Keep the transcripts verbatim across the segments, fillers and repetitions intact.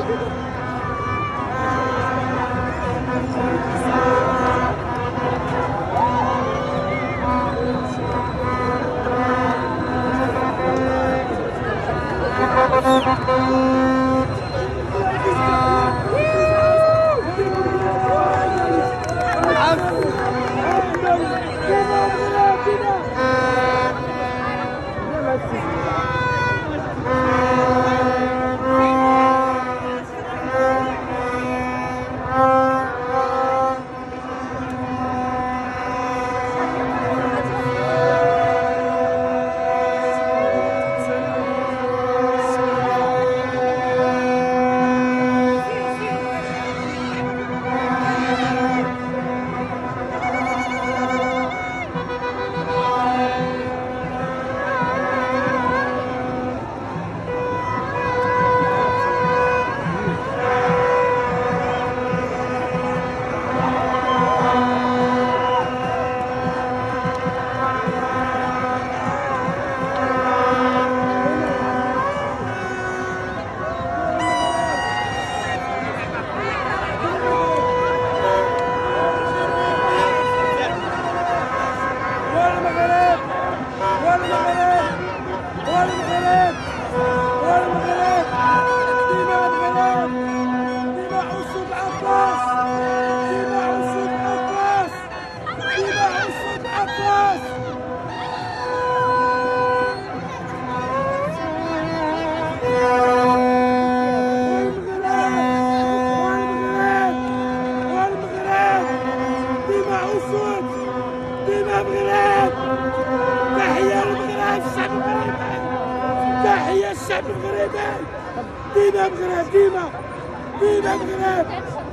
ديما مغرب ديما ديما مغرب.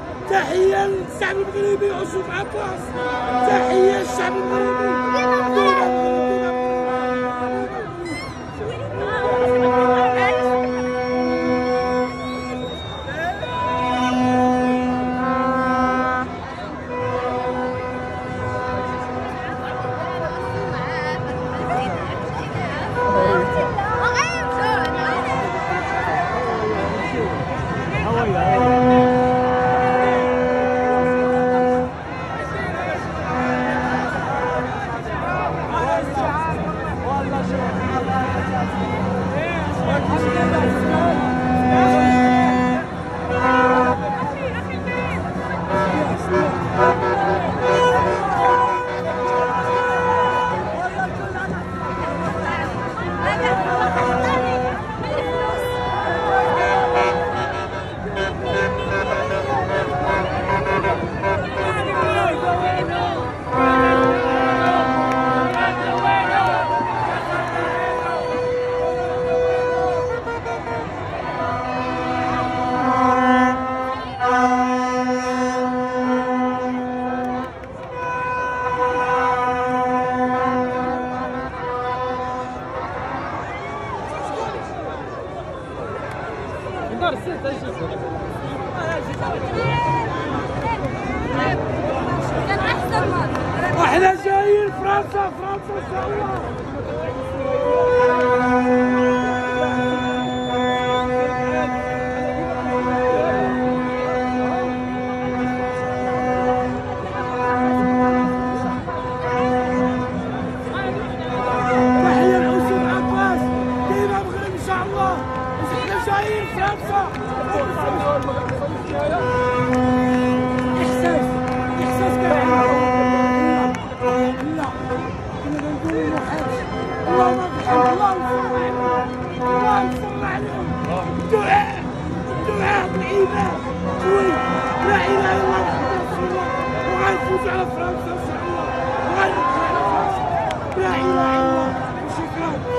تحية للشعب المغربي وأسود عطاس. تحية للشعب المغربي ديما مغرب. احنا جايين فرنسا فرنسا ان شاء الله. تحية لأسود عباس ديما مغرب ان شاء الله. احنا جايين فرنسا. احساس احساس كبير. الدعاء الدعاء بالإيمان قوي. لا إله إلا الله محمد رسول الله. وغنفوز على فرنسا إن شاء الله. وغنفوز على فرنسا. لا إله إلا الله. شكرا.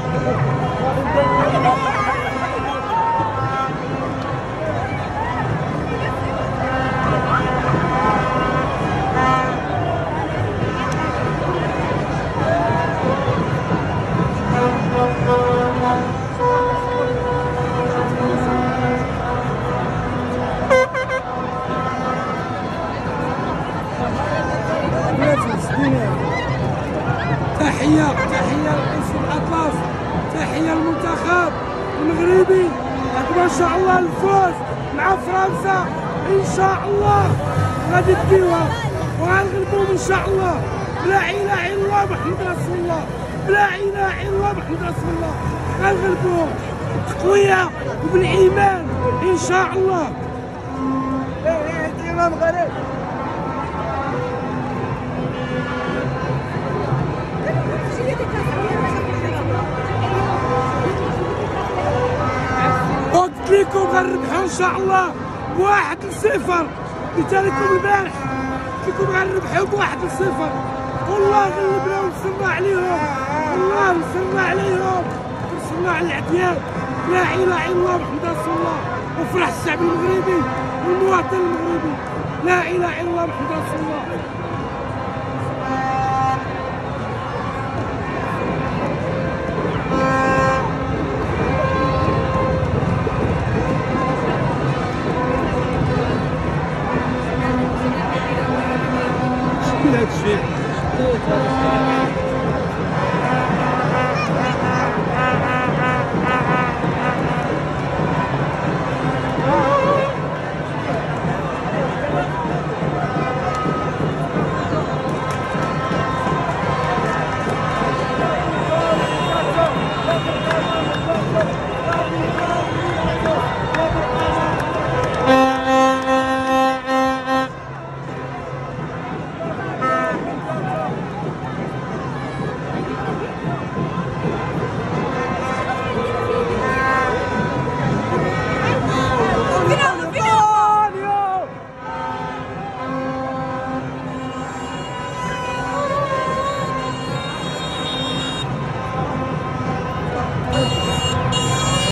تحية تحية لاسم الأطلس، تحية للمنتخب المغربي. ما شاء الله الفوز مع فرنسا إن شاء الله غادي نديوها وغنغلبوهم إن شاء الله. لا إله إلا الله محمد رسول الله، لا إله إلا الله محمد رسول الله. غنغلبوهم قوية وبالإيمان إن شاء الله. إيه إيه إمام غريب. قلت لكم غنربحوا ان شاء الله بواحد لصفر، قلت لكم البارح قلت لكم غنربحوا بواحد لصفر. والله غلبنا ونصرنا عليهم، والله نصرنا عليهم، نصرنا على العديان. لا اله الا الله محمد رسول الله. وفرح الشعب المغربي والمواطن المغربي. لا اله الا الله محمد رسول الله.